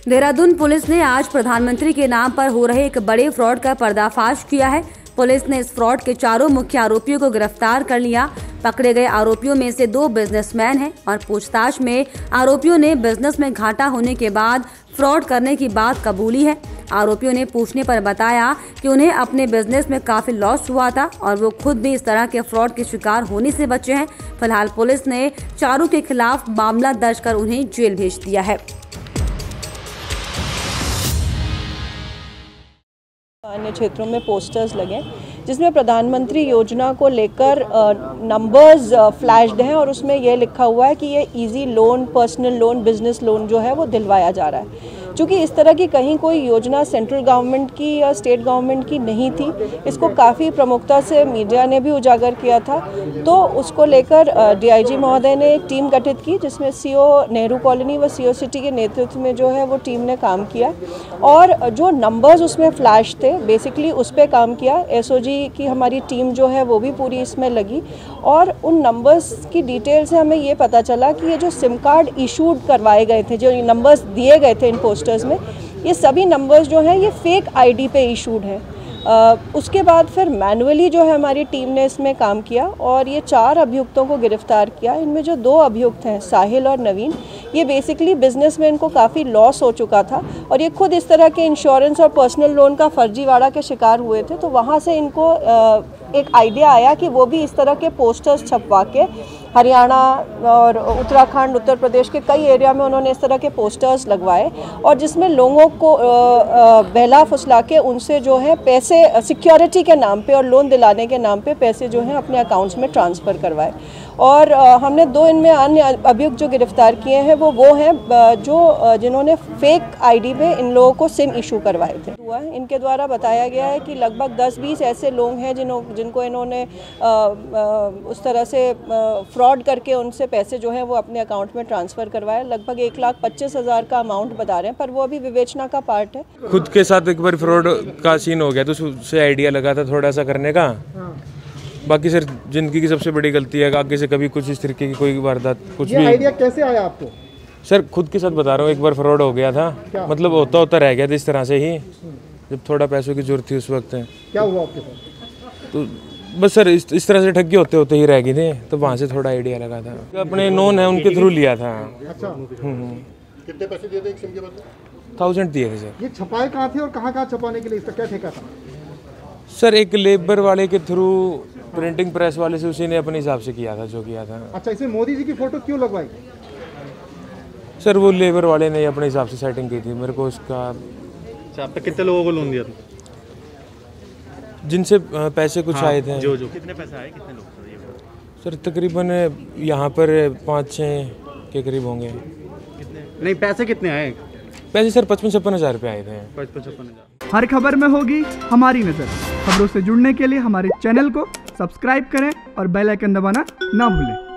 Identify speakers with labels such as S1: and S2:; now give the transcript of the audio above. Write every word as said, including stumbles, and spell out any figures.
S1: Dehradun police ने आज प्रधानमंत्री के नाम पर हो रहे एक बड़े फ्रॉड का पर्दाफाश किया है। पुलिस ने इस फ्रॉड के चारों मुख्य आरोपियों को गिरफ्तार कर लिया। पकड़े गए आरोपियों में से दो बिजनेसमैन हैं और पूछताछ में आरोपियों ने बिजनेस में घाटा होने के बाद फ्रॉड करने की बात कबूली है। आरोपियों ने पूछने पर बताया कि उन्हें अपने बिजनेस में काफी लॉस हुआ था और वो खुद भी इस तरह के फ्रॉड के शिकार होने से बचे हैं। फिलहाल पुलिस ने चारों के खिलाफ मामला दर्ज कर उन्हें जेल भेज दिया है।
S2: अन्य क्षेत्रों में पोस्टर्स लगे जिसमें प्रधानमंत्री योजना को लेकर नंबर्स फ्लैश्ड हैं और उसमें यह लिखा हुआ है कि ये easy loan, personal loan, business loan जो है वो दिलवाया जा रहा है। क्योंकि इस तरह की कहीं कोई योजना सेंट्रल गवर्नमेंट की या स्टेट गवर्नमेंट की नहीं थी, इसको काफ़ी प्रमुखता से मीडिया ने भी उजागर किया था। तो उसको लेकर डीआईजी महोदय ने एक टीम गठित की जिसमें सीओ नेहरू कॉलोनी व सीओ सिटी के नेतृत्व में जो है वो टीम ने काम किया और जो नंबर्स उसमें फ्लैश थे बेसिकली उस पर काम किया। एसओजी की हमारी टीम जो है वो भी पूरी इसमें लगी और उन नंबर्स की डिटेल से हमें ये पता चला कि ये जो सिम कार्ड इशूड करवाए गए थे, जो नंबर्स दिए गए थे इन पोस्टर्स में, ये सभी नंबर्स जो हैं ये फेक आईडी पे इशूड हैं। Uh, उसके बाद फिर मैनुअली जो है हमारी टीम ने इसमें काम किया और ये चार अभियुक्तों को गिरफ्तार किया। इनमें जो दो अभियुक्त हैं साहिल और नवीन, ये बेसिकली बिजनेस में इनको काफ़ी लॉस हो चुका था और ये खुद इस तरह के इंश्योरेंस और पर्सनल लोन का फर्जीवाड़ा के शिकार हुए थे। तो वहाँ से इनको uh, एक आइडिया आया कि वो भी इस तरह के पोस्टर्स छपवा के हरियाणा और उत्तराखंड, उत्तर प्रदेश के कई एरिया में उन्होंने इस तरह के पोस्टर्स लगवाए और जिसमें लोगों को बहला फुसला के उनसे जो है पैसे सिक्योरिटी के नाम पे और लोन दिलाने के नाम पे पैसे जो हैं अपने अकाउंट्स में ट्रांसफ़र करवाए। और हमने दो इनमें अन्य अभियुक्त जो गिरफ्तार किए हैं वो वो हैं जो जिन्होंने फेक आईडी पे इन लोगों को सिम इशू करवाए थे। हुआ है इनके द्वारा बताया गया है कि लगभग दस बीस ऐसे लोग हैं जिन्हों जिनको इन्होंने आ, आ, उस तरह से फ्रॉड करके उनसे पैसे जो है वो अपने अकाउंट में ट्रांसफ़र करवाए। लगभग एक लाख पच्चीस हज़ार का अमाउंट बता रहे हैं पर वो अभी विवेचना का पार्ट है।
S3: खुद के साथ एक बार फ्रॉड का सीन हो गया तो उससे आइडिया लगा था थोड़ा सा करने का। बाकी सर जिंदगी की सबसे बड़ी गलती है, आगे से कभी कुछ इस तरीके की कोई वारदात कुछ
S4: ये
S3: भी।
S4: आइडिया कैसे आया आपको?
S3: सर खुद के साथ बता रहा हूँ, एक बार फ्रॉड हो गया था। क्या? मतलब होता होता रह गया था इस तरह से ही, जब थोड़ा पैसों की जरूरत थी उस वक्त।
S4: क्या हुआ आपके साथ?
S3: तो बस सर इस, इस तरह से ठगी होते होते ही रह गए थे, तो वहाँ से थोड़ा आइडिया लगा था। अपने नोन है उनके थ्रू लिया था।
S4: अच्छा, कितने पैसे दिए थे एक सिम के बाद?
S3: थाउजेंड दिए थे सर।
S4: ये छपाए कहाँ थे और कहाँ कहाँ छपाने के लिए इसका क्या ठेका था?
S3: सर एक लेबर वाले के थ्रू, प्रिंटिंग प्रेस वाले से, उसी ने अपने हिसाब से किया था जो किया था।
S4: अच्छा, इसमें मोदी जी की फोटो क्यों लगवाई?
S3: सर वो लेबर वाले ने अपने हिसाब से सेटिंग की थी। मेरे को उसका।
S5: आप पे कितने लोगों को लोन दिया था?
S3: जिनसे पैसे कुछ
S5: हाँ,
S3: आए थे।
S5: जो जो कितने पैसे आए, कितने लोग?
S3: सर तकरीबन यहाँ पर पाँच छः के करीब होंगे।
S5: कितने? नहीं, पैसे कितने आए?
S3: पैसे सर पचपन छप्पन हज़ार रुपये आए थे।
S5: पचपन छप्पन हज़ार।
S6: हर खबर में होगी हमारी नज़र। खबरों से जुड़ने के लिए हमारे चैनल को सब्सक्राइब करें और बेल आइकन दबाना ना भूलें।